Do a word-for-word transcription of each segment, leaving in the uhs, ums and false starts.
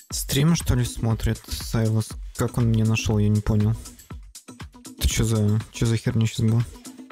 Стрим, что ли, смотрит Сайлос? Как он меня нашел, я не понял. Это что за, что за херня сейчас была?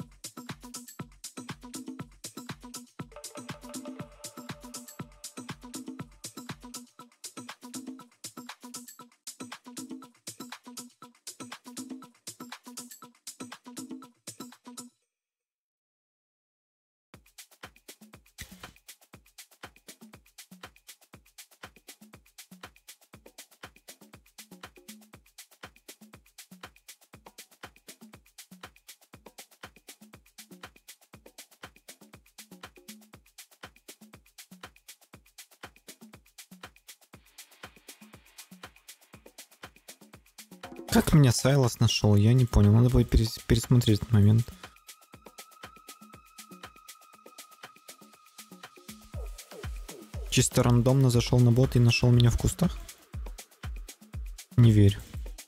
Как меня Сайлос нашел? Я не понял. Надо будет перес- пересмотреть этот момент. Чисто рандомно зашел на бот и нашел меня в кустах? Не верю.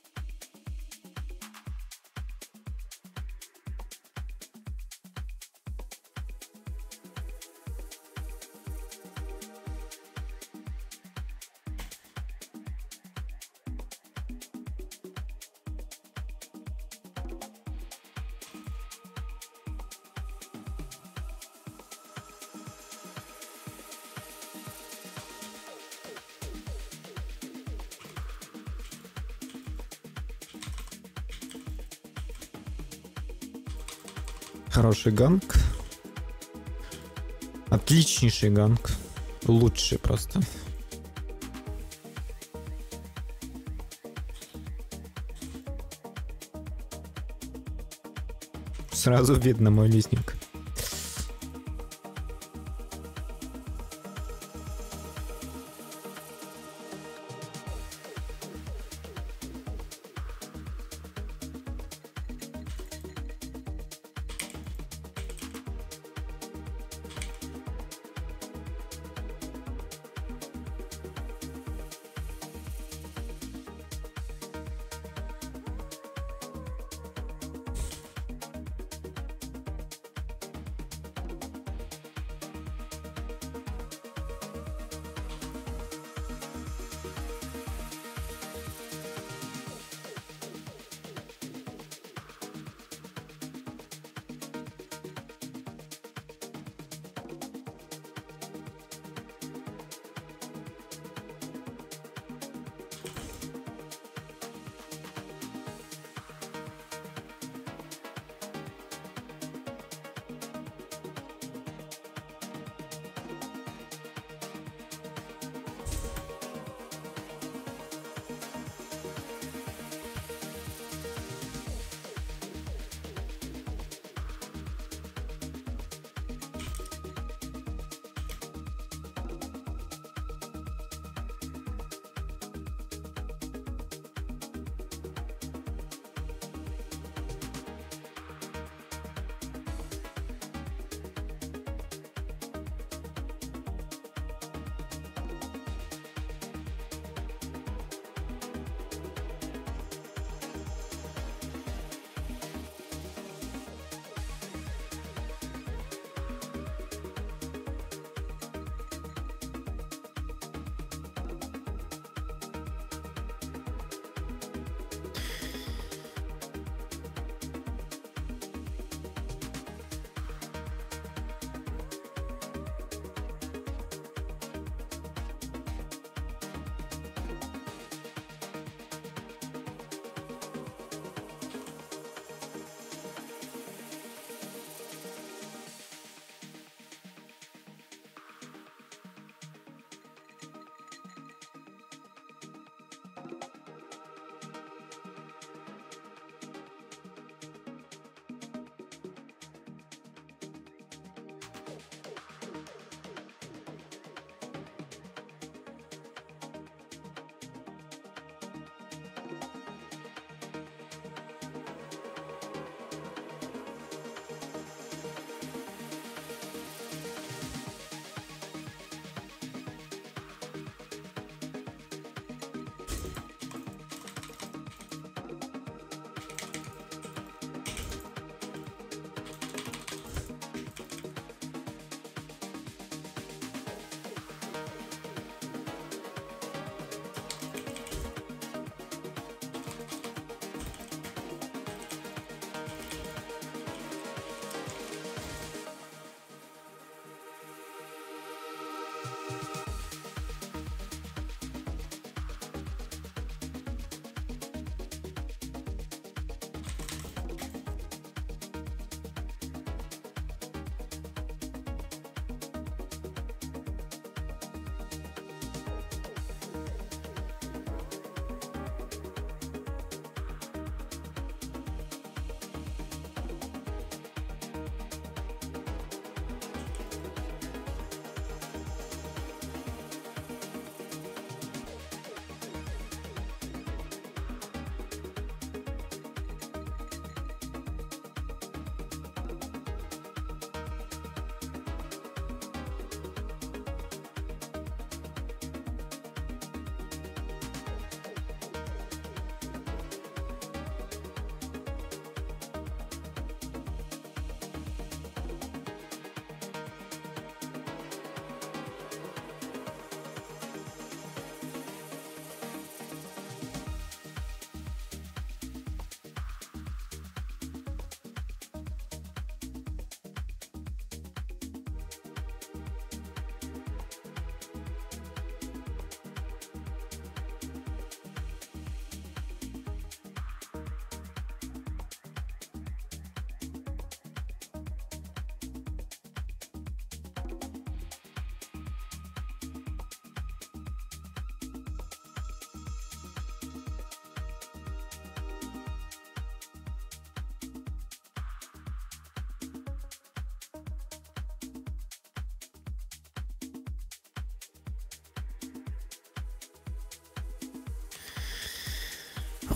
Хороший ганг. Отличнейший ганг. Лучший просто. Сразу видно мой листник.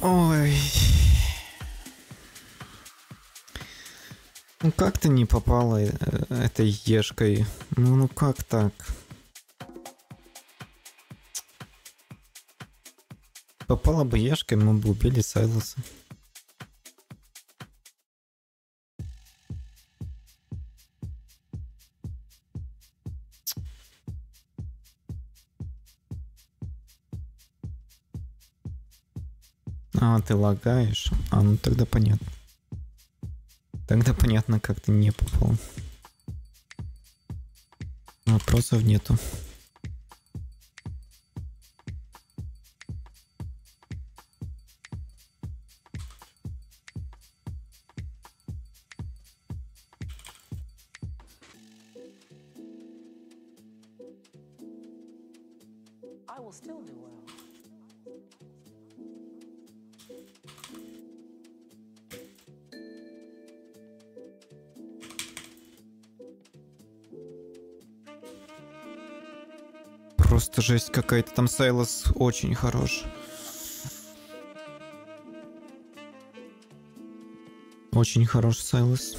Ой. Ну как ты не попала э, этой ешкой? Ну, ну как так? Попала бы ешкой, мы бы убили Сайлоса. А, ты лагаешь? А, ну тогда понятно. Тогда понятно, как ты не попал. Вопросов нету. I will still do well. Просто жесть какая-то. Там Сайлос очень хорош. Очень хорош Сайлос.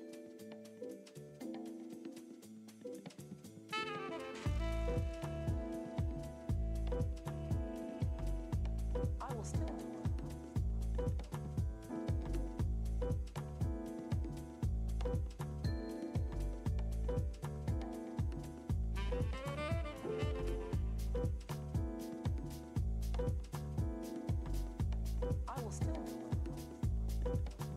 I will still do well. I will still do well.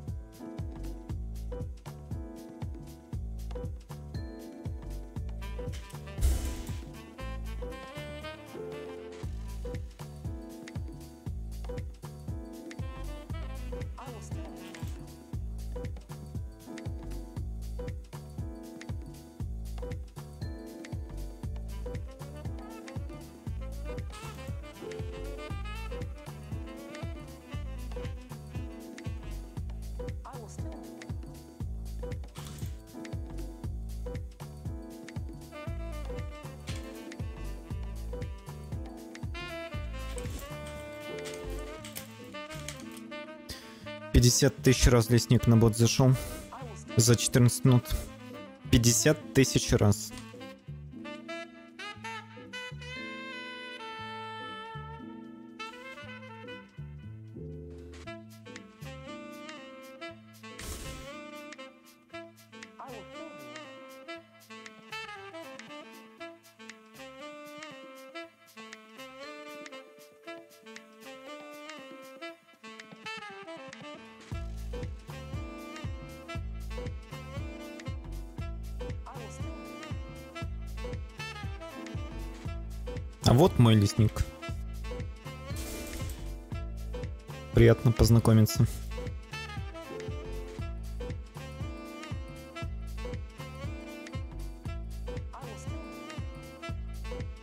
I will still do well. I will still do well. пятьдесят тысяч раз лесник на бот зашел. I will still За четырнадцать минут. пятьдесят тысяч раз. I will still do well. I will still do well. А вот мой лесник. Приятно познакомиться. I will still do well.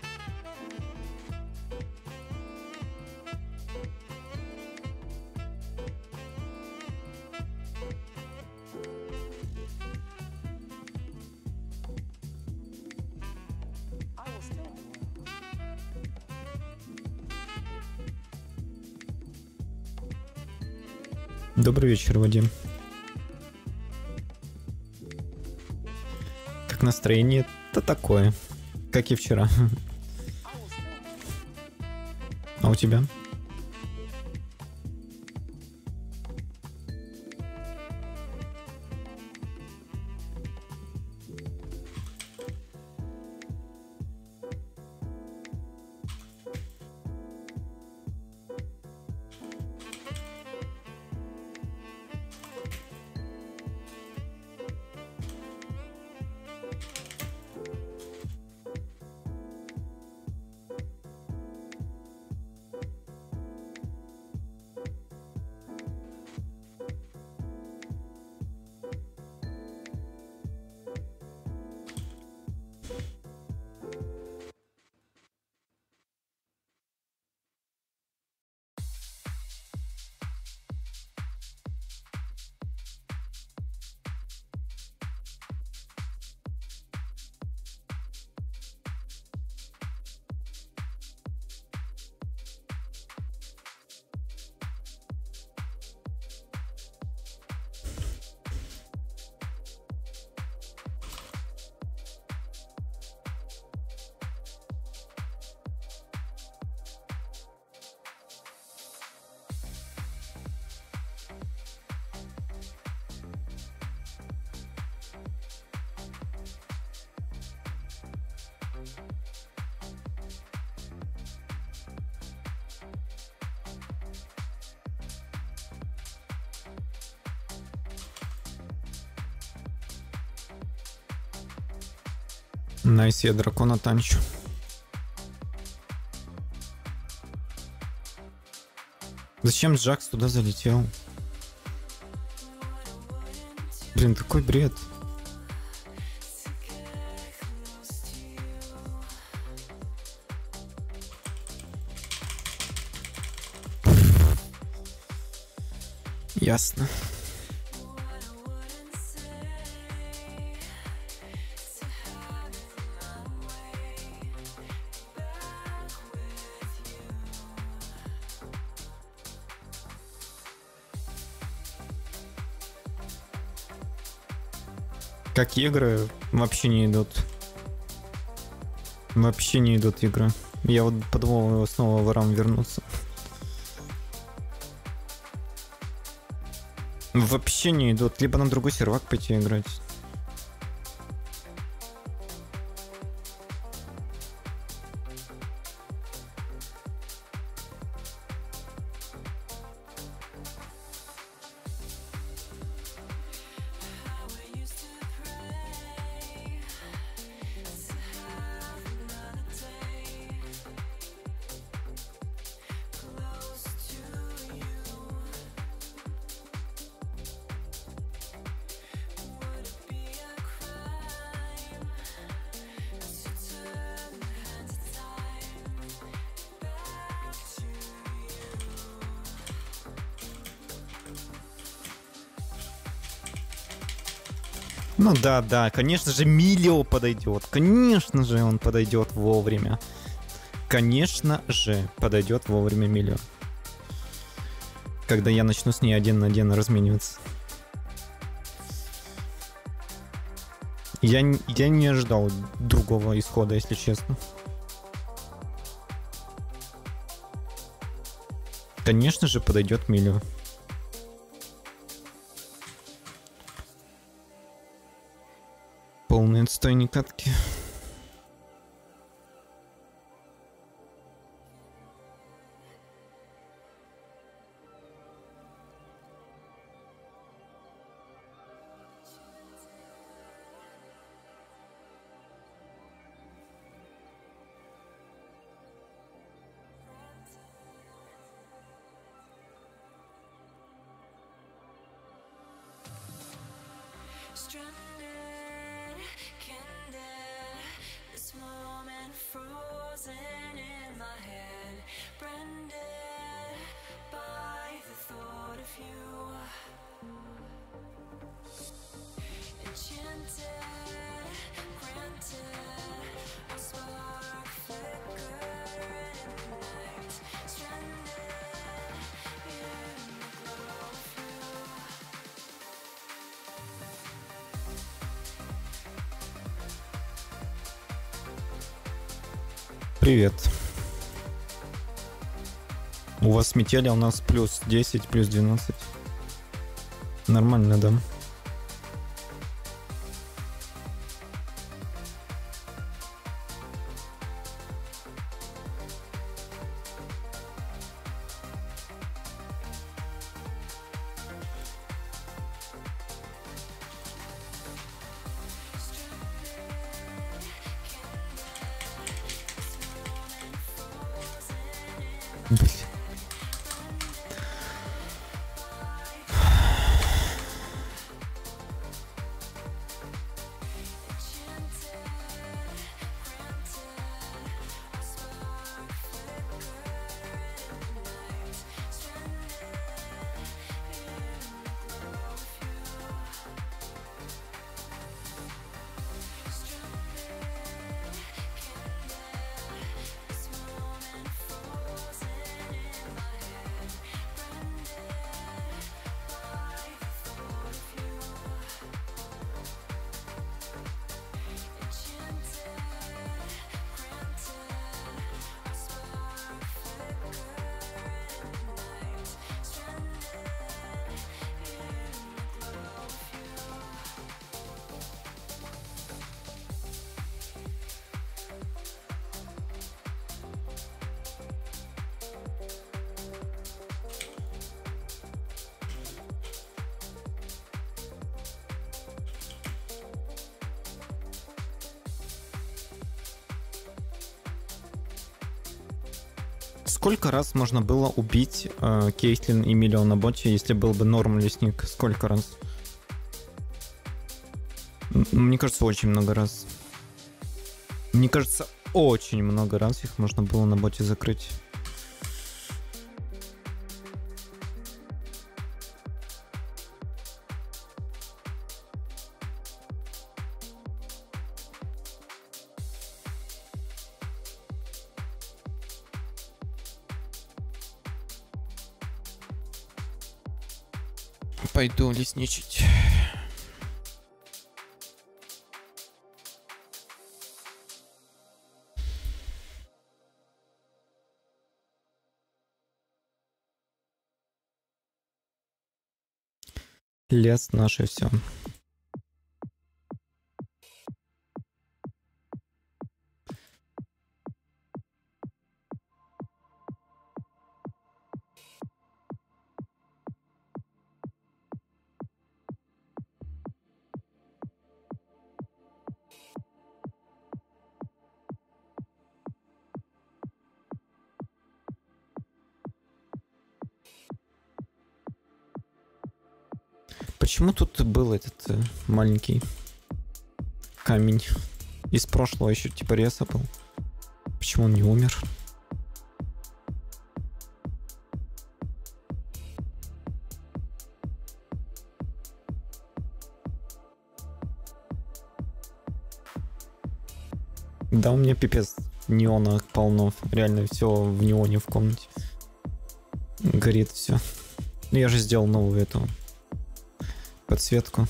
I will still do well. Добрый вечер, Вадим. Как настроение? Да такое. Как и вчера. I will still do well. А у тебя? Найс, я дракона танчу. Зачем Джакс туда залетел? Блин, такой бред. Ясно. Как игры вообще не идут. Вообще не идут игры. Я вот подумал снова в рам вернуться. Вообще не идут. Либо на другой сервак пойти играть. Ну да, да, конечно же Милио подойдет. Конечно же он подойдет вовремя. Конечно же подойдет вовремя Милио. Когда я начну с ней один на один размениваться. Я, я не ожидал другого исхода, если честно. Конечно же подойдет Милио. Полные отстойные катки. Stranded, candid, this moment frozen in my head, branded by the thought of you, enchanted, granted, a spark flickered in the night, stranded in the glow of you. Привет. У вас метели, а у нас плюс десять, плюс двенадцать. Нормально, да? Блин. This moment frozen сколько раз можно было убить э, Кейтлин и Милио на боте, если был бы норм лесник? Сколько раз? М, Мне кажется, очень много раз. Мне кажется, очень много раз их можно было на боте закрыть. Пойду лесничать. Лес наше все. Почему тут был этот э, маленький камень из прошлого еще типа реса был? Почему он не умер? Да, у меня пипец неона полно. Реально все в неоне в комнате. Горит все. Ну я же сделал новую эту подсветку.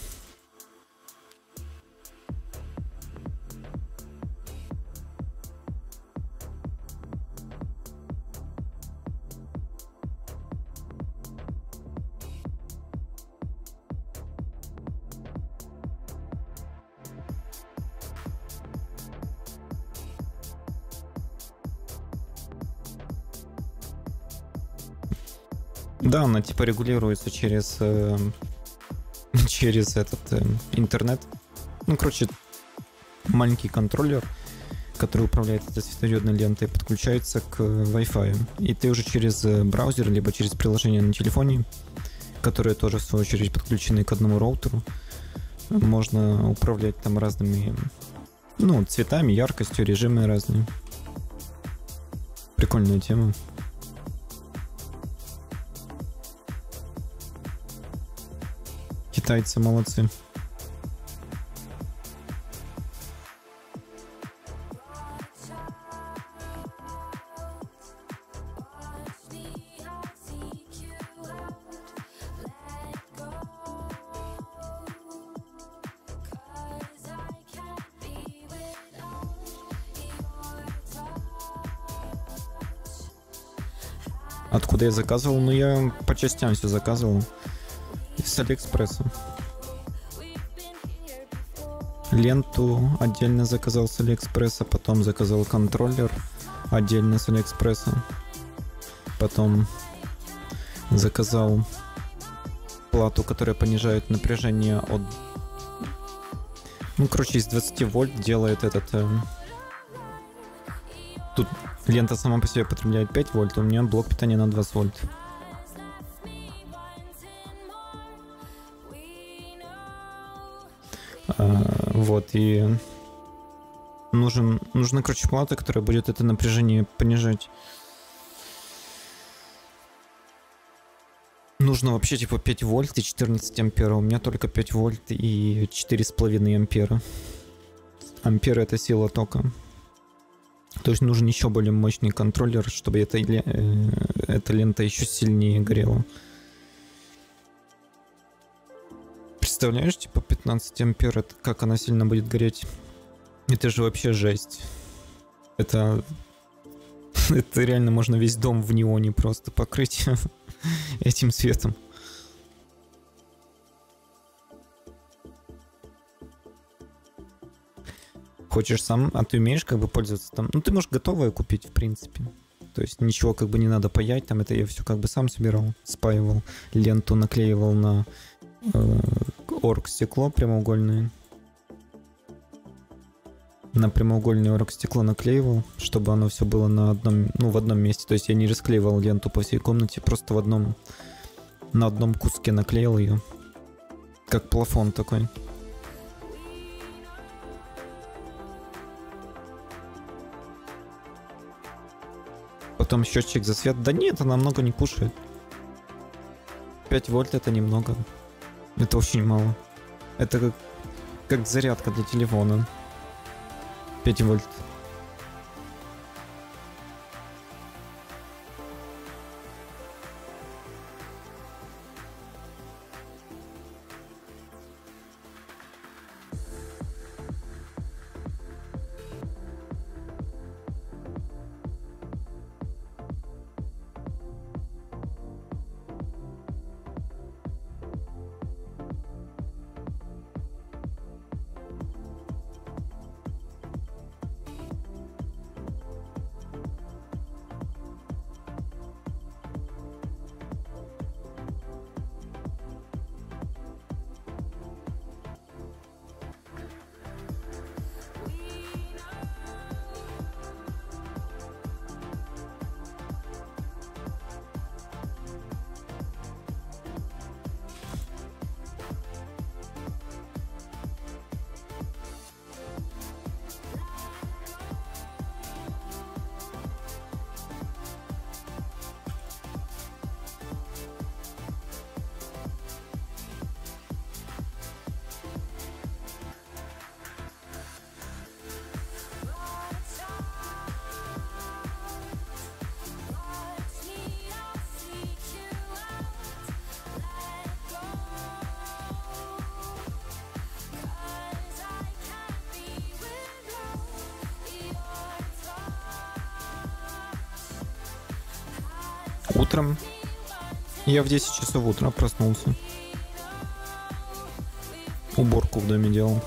Да, она типа регулируется через э, через этот э, интернет. Ну, короче, маленький контроллер, который управляет этой светодиодной лентой, подключается к Wi-Fi. И ты уже через э, браузер, либо через приложение на телефоне, которые тоже в свою очередь подключены к одному роутеру, можно управлять там разными, ну, цветами, яркостью, режимы разные. Прикольная тема. Китайцы молодцы. Откуда я заказывал? Ну, я по частям все заказывал. С Алиэкспресса. Ленту отдельно заказал с Алиэкспресса, потом заказал контроллер отдельно с Алиэкспресса. Потом заказал плату, которая понижает напряжение от... Ну, короче, из двадцати вольт делает этот... Э... Тут лента сама по себе потребляет пять вольт, у меня блок питания на двадцать вольт. А, вот, и нужен, нужна, короче, плата, которая будет это напряжение понижать. Нужно вообще типа пять вольт и четырнадцать ампер, а у меня только пять вольт и четыре с половиной ампера. Ампер — это сила тока. То есть нужен еще более мощный контроллер, чтобы эта, э, эта лента еще сильнее горела. Представляешь, типа пятнадцать ампер, это как она сильно будет гореть? Это же вообще жесть. Это... это реально можно весь дом в неоне просто покрыть этим светом. Хочешь сам, а ты умеешь как бы пользоваться там? Ну, ты можешь готовое купить, в принципе. То есть ничего как бы не надо паять, там это я все как бы сам собирал, спаивал, ленту наклеивал на э, оргстекло прямоугольное. на прямоугольный оргстекло наклеивал, чтобы оно все было на одном, ну, в одном месте. То есть я не расклеивал ленту по всей комнате, просто в одном, на одном куске наклеил ее. Как плафон такой. Потом счетчик за свет. Да нет, она много не кушает. пять вольт это немного. Это очень мало. Это как, как зарядка для телефона. пять вольт. Утром. Я в десять часов утра проснулся. Уборку в доме делал.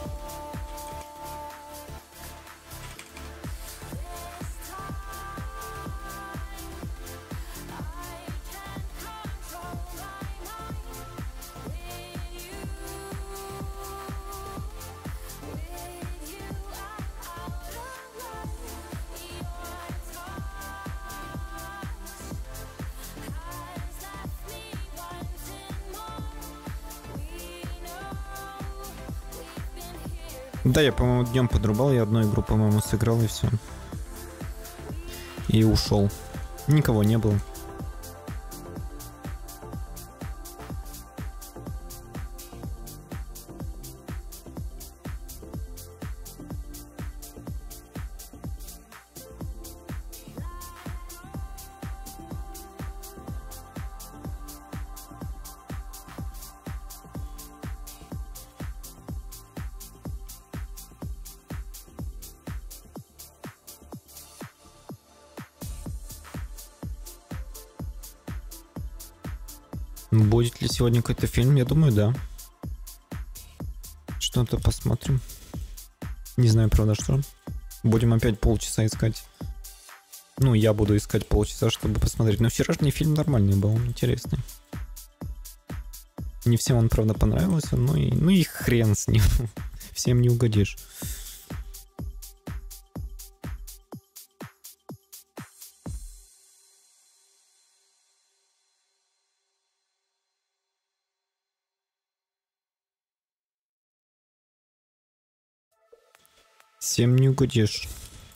Да, я, по-моему, днем подрубал, я одну игру, по-моему, сыграл и все. И ушел. Никого не было. Будет ли сегодня какой-то фильм? Я думаю, да. Что-то посмотрим. Не знаю, правда, что. Будем опять полчаса искать. Ну, я буду искать полчаса, чтобы посмотреть. Но вчерашний фильм нормальный был, интересный. Не всем он, правда, понравился, ну и, ну и хрен с ним. Всем не угодишь. Всем не угодишь.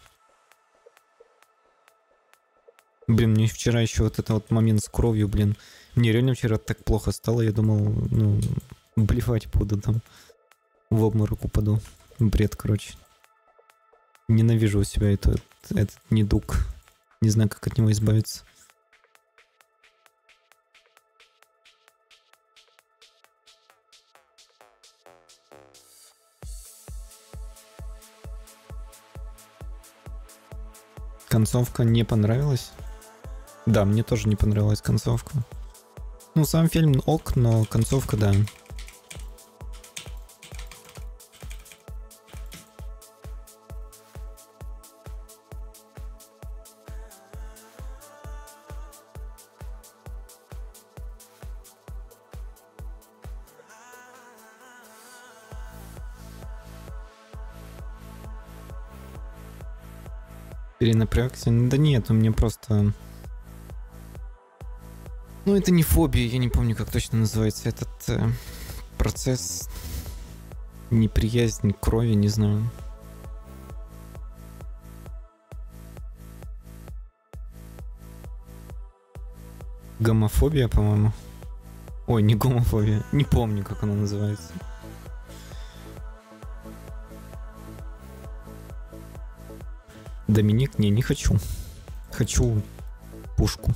Блин, мне вчера еще вот этот вот момент с кровью, блин. Мне реально вчера так плохо стало, я думал, ну, блевать буду там. В обморок упаду. Бред, короче. Ненавижу у себя этот, этот недуг. Не знаю, как от него избавиться. Концовка не понравилась? Да, мне тоже не понравилась концовка. Ну, сам фильм ок, но концовка, да. Перенапрягся? Да нет, у меня просто... Ну, это не фобия, я не помню, как точно называется этот э, процесс. Неприязнь к крови, не знаю. Гомофобия, по-моему. Ой, не гомофобия. Не помню, как она называется. Доминик? Не, не хочу. Хочу пушку.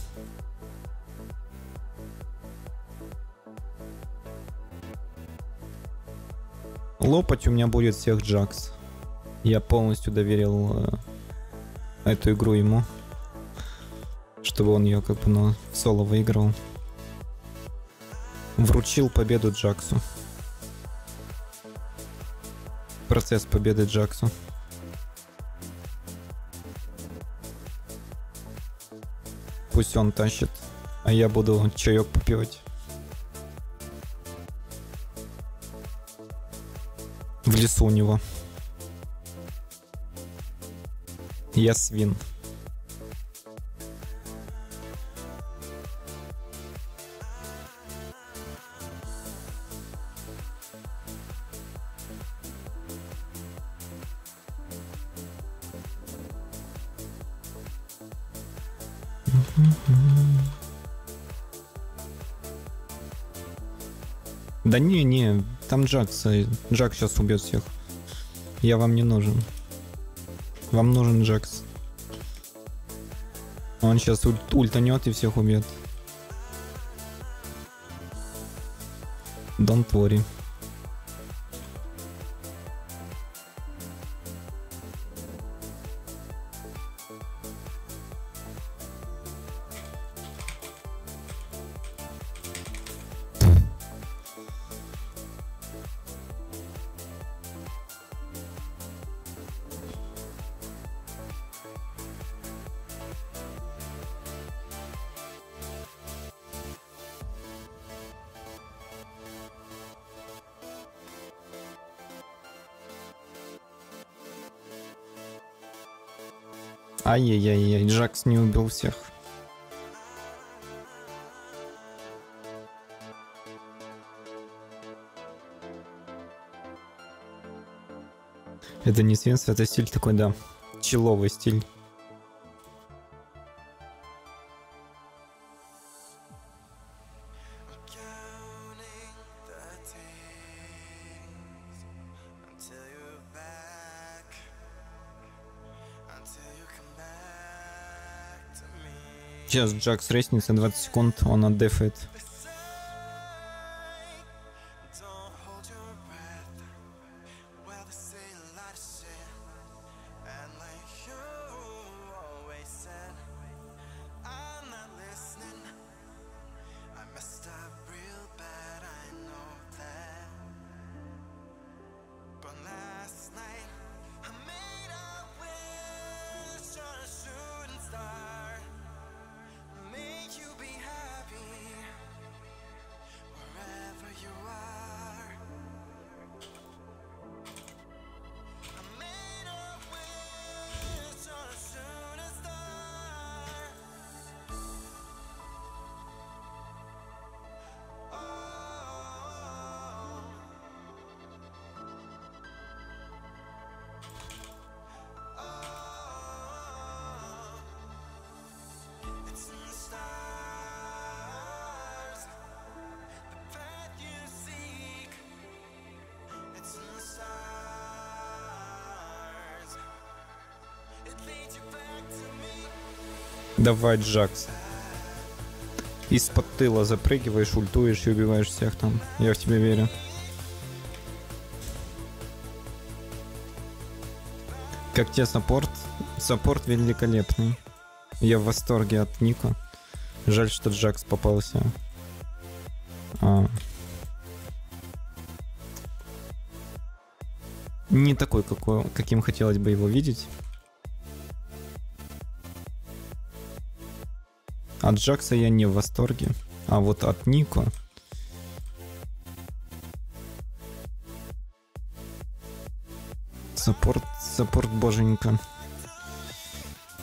Лопать у меня будет всех Джакс. Я полностью доверил э, эту игру ему. Чтобы он ее как бы на соло выиграл. Вручил победу Джаксу. Процесс победы Джаксу. Пусть он тащит, а я буду чаек попивать. В лесу у него. Я свин. Да не, не, там Джакс, Джак сейчас убьет всех. Я вам не нужен. Вам нужен Джакс. Он сейчас уль- ультанет и всех убьет. Don't worry. Ай-яй-яй-яй, Джакс не убил всех. Это не свинство, это стиль такой, да, человый стиль. Сейчас Джакс резнится двадцать секунд, он отдефает. Давай, Джакс. Из-под тыла запрыгиваешь, ультуешь и убиваешь всех там. Я в тебя верю. Как тебе саппорт? Саппорт великолепный. Я в восторге от Ника. Жаль, что Джакс попался. А... Не такой, какой, каким хотелось бы его видеть. От Джакса я не в восторге. А вот от Нико... Саппорт, саппорт боженька.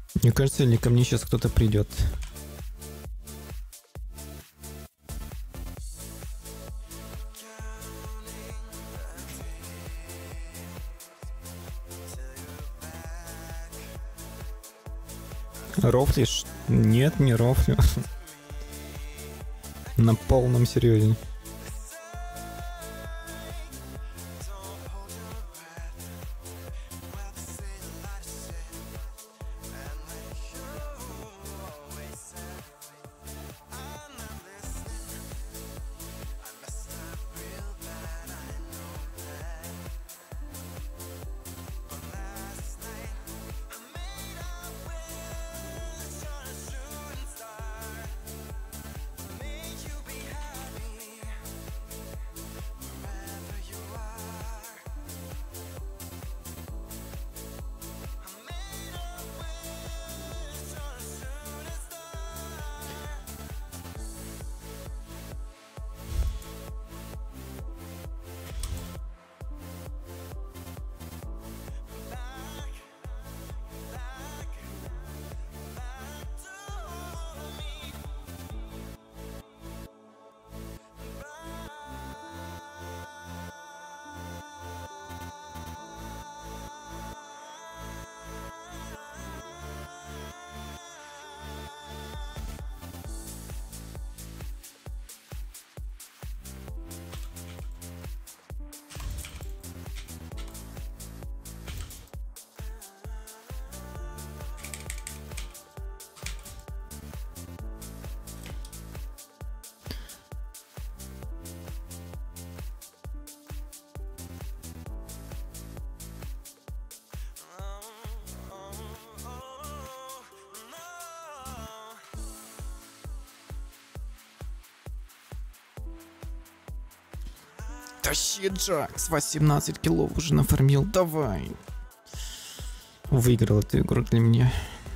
Мне кажется, или ко мне сейчас кто-то придет. Рофлишь? Нет, не рофлю. На полном серьезе. Тащи, Джакс, восемнадцать кило уже нафармил, давай. Выиграл эту игру для меня.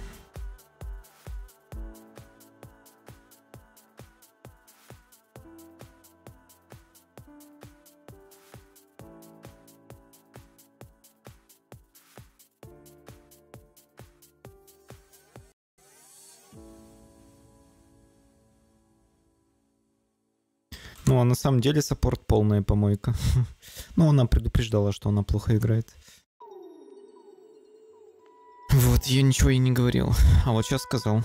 Ну, а на самом деле саппорт полная помойка. Ну, она предупреждала, что она плохо играет. Вот, я ничего и не говорил. А вот сейчас сказал.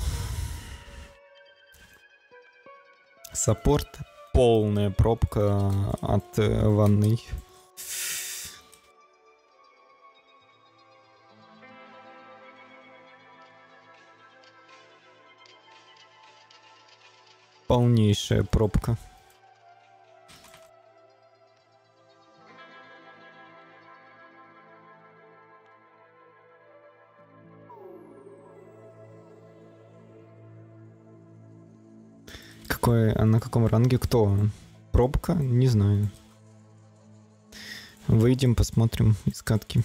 Саппорт полная пробка от э, ванной. Полнейшая пробка. Какой, а на каком ранге кто? Пробка? Не знаю. Выйдем, посмотрим из катки.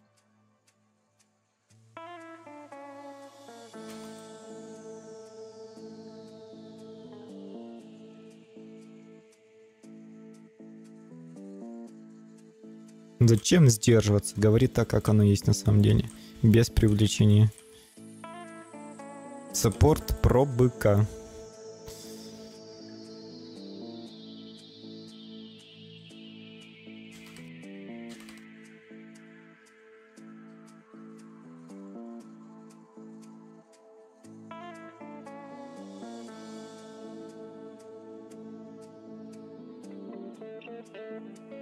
Зачем сдерживаться? Говори так, как оно есть на самом деле. Без привлечения. Саппорт про быка. Thank you.